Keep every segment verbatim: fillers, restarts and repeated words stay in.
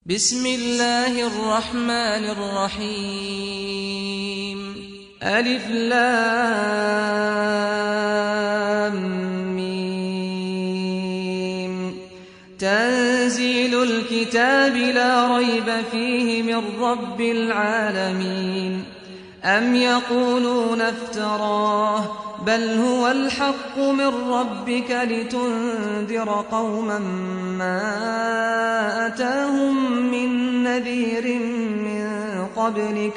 بسم الله الرحمن الرحيم ألف لام ميم تنزيل الكتاب لا ريب فيه من رب العالمين أم يقولون افتراه بل هو الحق من ربك لتنذر قوما ما أتاهم من نذير من قبلك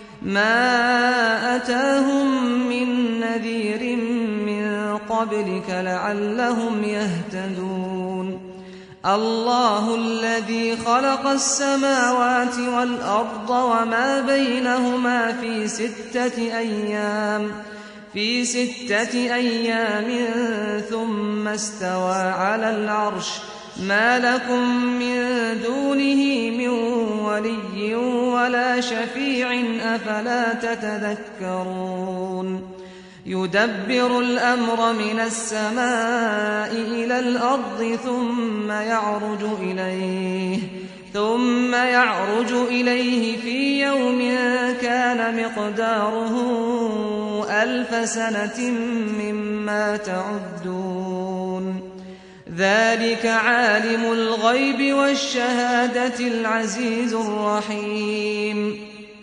ما أتاهم من نذير من قبلك لعلهم يهتدون الله الذي خلق السماوات والأرض وما بينهما في ستة أيام في ستة أيام ثم استوى على العرش ما لكم من دونه من ولي ولا شفيع أفلا تتذكرون يدبر الأمر من السماء إلى الأرض ثم يعرج إليه ثم يعرج إليه في يوم كان مقداره ألف سنة مما تعدون ذلك عالم الغيب والشهادة العزيز الرحيم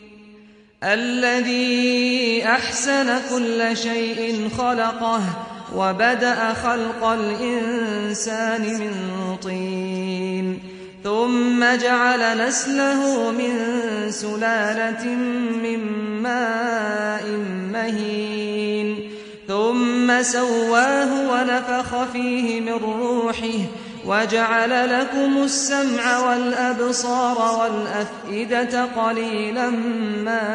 الذي أحسن كل شيء خلقه وبدأ خلق الإنسان من طين ثم جعل نسله من سلالة من ماء مهين ثم سواه ونفخ فيه من روحه وجعل لكم السمع والأبصار والأفئدة قليلا ما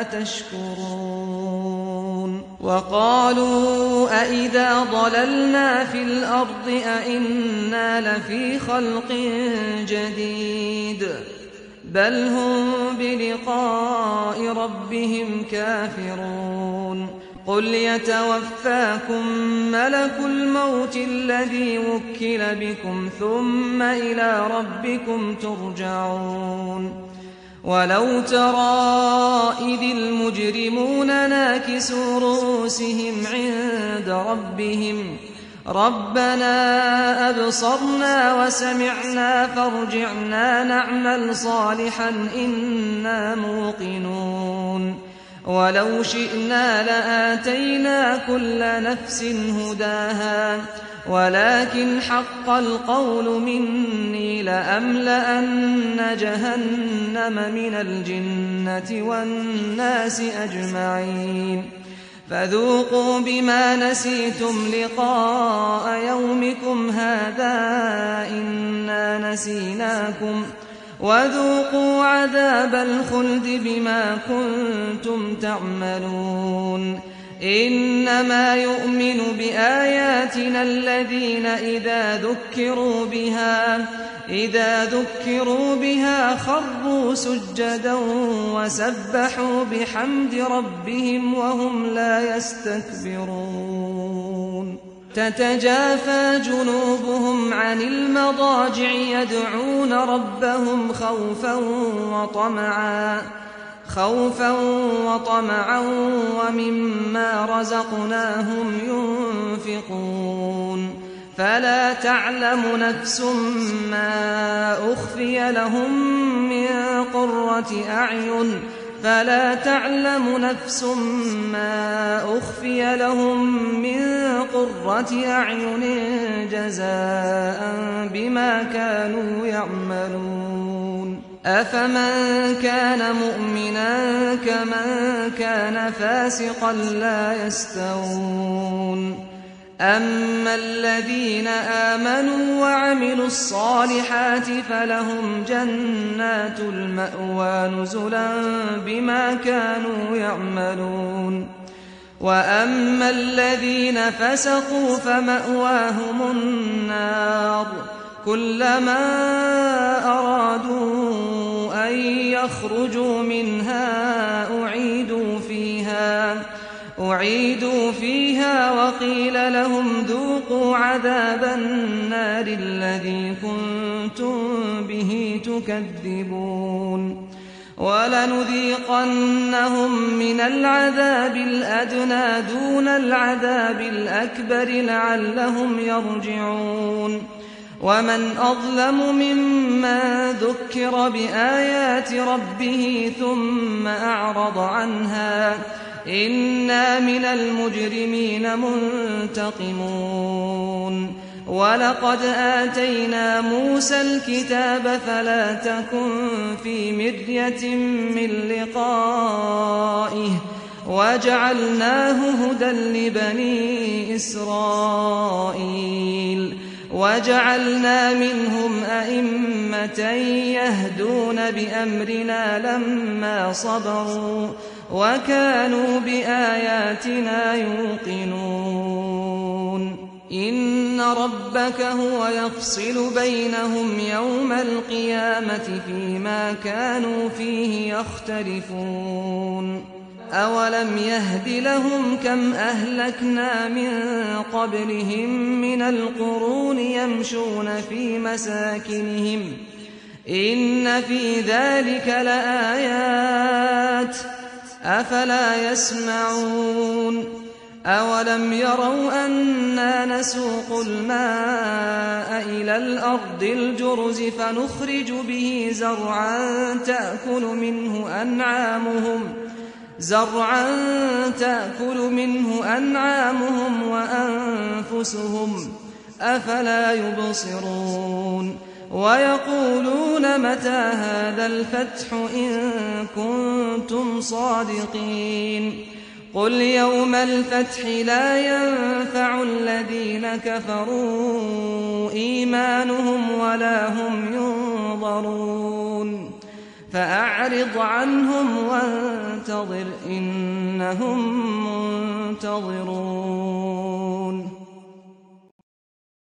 تشكرون وقالوا أئذا ضللنا في الأرض أئنا لفي خلق جديد بل هم بلقاء ربهم كافرون قل يتوفاكم ملك الموت الذي وكل بكم ثم إلى ربكم ترجعون ولو ترى إذ المجرمون ناكسوا رؤوسهم عند ربهم ربنا أبصرنا وسمعنا فارجعنا نعمل صالحا إنا موقنون ولو شئنا لآتينا كل نفس هداها ولكن حق القول مني لأملأن جهنم من الجنة والناس أجمعين فذوقوا بما نسيتم لقاء يومكم هذا إنا نسيناكم وذوقوا عذاب الخلد بما كنتم تعملون إنما يؤمن بآياتنا الذين إذا ذكروا بها إذا ذكروا بها خروا سجدا وسبحوا بحمد ربهم وهم لا يستكبرون تتجافى جنوبهم عن المضاجع يدعون ربهم خوفا وطمعا خوفا وطمعا ومما رزقناهم ينفقون فلا تعلم نفس ما أخفي لهم من قرة أعين فلا تعلم نفس ما أخفي لهم من قرة أعين جزاء بما كانوا يعملون أفمن كان مؤمنا كمن كان فاسقا لا يستوون أما الذين آمنوا وعملوا الصالحات فلهم جنات المأوى نزلا بما كانوا يعملون وأما الذين فسقوا فمأواهم النار كلما أرادوا أن يخرجوا منها أعيدوا فيها أعيدوا فيها وقيل لهم ذوقوا عذاب النار الذي كنتم كنتم به تكذبون ولنذيقنهم من العذاب الأدنى دون العذاب الأكبر لعلهم يرجعون ومن أظلم ممن ذكر بآيات ربه ثم أعرض عنها إنا من المجرمين منتقمون ولقد آتينا موسى الكتاب فلا تكن في مرية من لقائه وجعلناه هدى لبني إسرائيل وجعلنا منهم أئمة يهدون بأمرنا لما صبروا وكانوا بآياتنا يوقنون إن ربك هو يفصل بينهم يوم القيامة فيما كانوا فيه يختلفون أولم يهد لهم كم أهلكنا من قبلهم من القرون يمشون في مساكنهم إن في ذلك لآيات أفلا يسمعون أولم يروا أنا نسوق الماء إلى الأرض الجرز فنخرج به زرعا تأكل منه أنعامهم زرعا تأكل منه أنعامهم وأنفسهم أفلا يبصرون ويقولون متى هذا الفتح إن كنتم صادقين قل يوم الفتح لا ينفع الذين كفروا إيمانهم ولا هم ينظرون فأعرض عنهم وانتظر إنهم منتظرون